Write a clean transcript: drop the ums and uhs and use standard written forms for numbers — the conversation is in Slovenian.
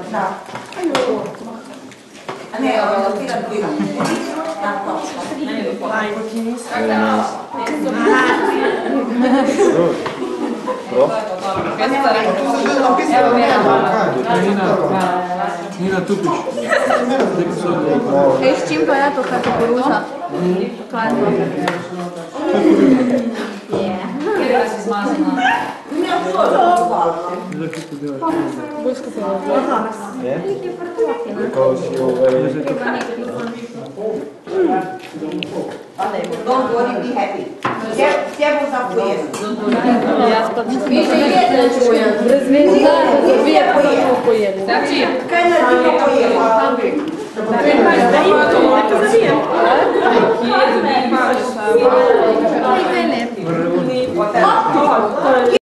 Da. A ne, ovo je tira druga. Tako. Dai, Kinis. Nina Tupić. E s čim pa je to, kaj kukuruza? Hladno. Kjer si zmazana? Busko pa Don't worry, be happy. Gdje bo za pojesti? Jaz pa više ne čujem. Brez veze, da bi je pojeli. Kaj naredi pa pojeli? Da ima to, neka zavijem. Kaj ne?